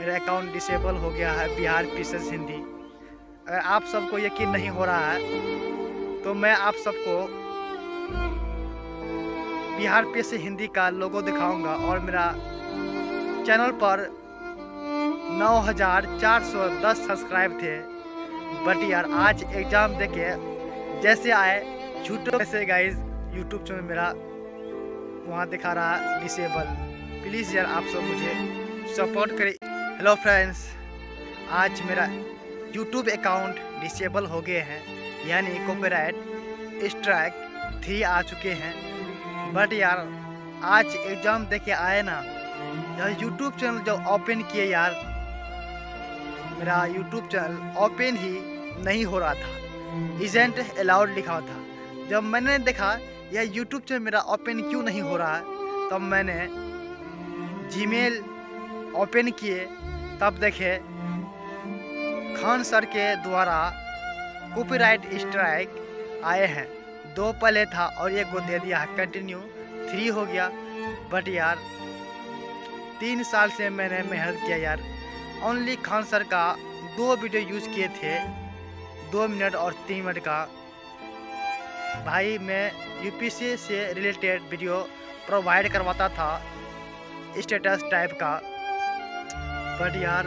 मेरा account disable हो गया है बिहार पीसेस हिंदी। अगर आप सबको यकीन नहीं हो रहा है तो मैं आप सबको बिहार पीसेस हिंदी का लोगो दिखाऊंगा और मेरा चैनल पर 9410 सब्सक्राइब थे। बट यार आज एग्ज़ाम देके जैसे आए छूटो वैसे गाइज यूट्यूब चैनल मेरा वहाँ दिखा रहा है डिसेबल। प्लीज़ यार आप सब मुझे सपोर्ट करें। हेलो फ्रेंड्स, आज मेरा यूट्यूब अकाउंट डिसेबल हो गए हैं, यानी कॉपीराइट स्ट्राइक 3 आ चुके हैं। बट यार आज एग्ज़ाम देके आए ना, यार यूट्यूब चैनल जब ओपन किए यार मेरा यूट्यूब चैनल ओपन ही नहीं हो रहा था, इजेंट अलाउड लिखा था। जब मैंने देखा यह यूट्यूब चैनल मेरा ओपन क्यों नहीं हो रहा है, तब मैंने जीमेल ओपन किए, तब देखे खान सर के द्वारा कॉपीराइट स्ट्राइक आए हैं। 2 पहले था और 1 को दे दिया है, कंटिन्यू 3 हो गया। बट यार 3 साल से मैंने मेहनत किया यार, ओनली खान सर का 2 वीडियो यूज़ किए थे, 2 मिनट और 3 मिनट का। भाई मैं यूपीएससी से रिलेटेड वीडियो प्रोवाइड करवाता था, स्टेटस टाइप का। बट यार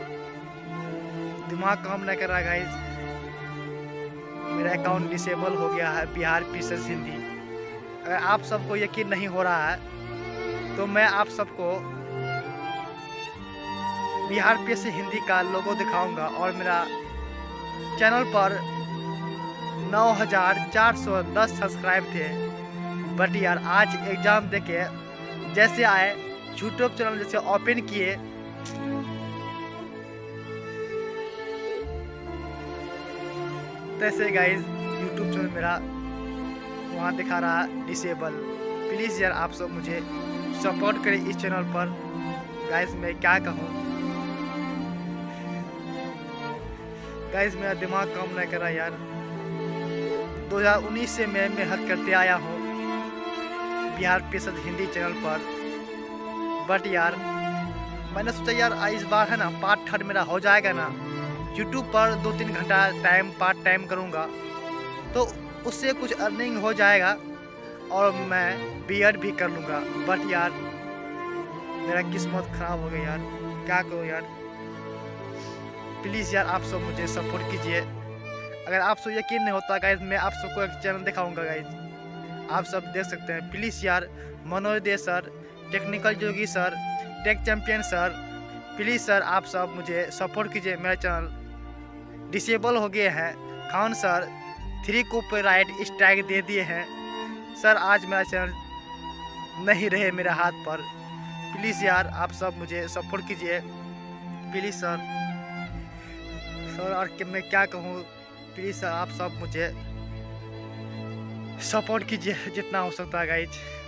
दिमाग काम नहीं कर रहा गाइज, मेरा अकाउंट डिसेबल हो गया है बिहार पीसेस हिंदी। अगर आप सबको यकीन नहीं हो रहा है तो मैं आप सबको बिहार पीसेस हिंदी का लोगो दिखाऊंगा और मेरा चैनल पर 9410 सब्सक्राइब थे। बट यार आज एग्ज़ाम देके जैसे आए यूट्यूब चैनल जैसे ओपन किए, तैसे गाइज यूट्यूब चैनल मेरा वहाँ दिखा रहा है डिसेबल। प्लीज़ यार आप सब मुझे सपोर्ट करें इस चैनल पर। गाइज मैं क्या कहूँ गाइज, मेरा दिमाग काम नहीं कर रहा यार। 2019 से मैं मेहनत करते आया हूँ बिहार पीसेस हिंदी चैनल पर। बट यार मैंने सोचा यार इस बार है ना पार्ट 3 मेरा हो जाएगा ना, यूट्यूब पर 2-3 घंटा पार्ट टाइम करूँगा तो उससे कुछ अर्निंग हो जाएगा और मैं बीएड भी कर लूँगा। बट यार मेरा किस्मत ख़राब हो गई यार, क्या करूँ यार। प्लीज़ यार आप सब मुझे सपोर्ट कीजिए। अगर आप सब यकीन नहीं होता गाइज, मैं आप सबको एक चैनल दिखाऊंगा गाइज, आप सब देख सकते हैं। प्लीज़ यार Manoj Dey sir, technical Jogi sir, tech champion sir, please sir आप सब मुझे सपोर्ट कीजिए। मेरा चैनल डिसेबल हो गए हैं, खान सर 3 कॉपीराइट स्ट्राइक दे दिए हैं सर। आज मेरा चैनल नहीं रहे मेरे हाथ पर। प्लीज़ यार आप सब मुझे सपोर्ट कीजिए प्लीज़ सर। और मैं क्या कहूँ, प्लीज़ सर आप सब मुझे सपोर्ट कीजिए जितना हो सकता है गाइज।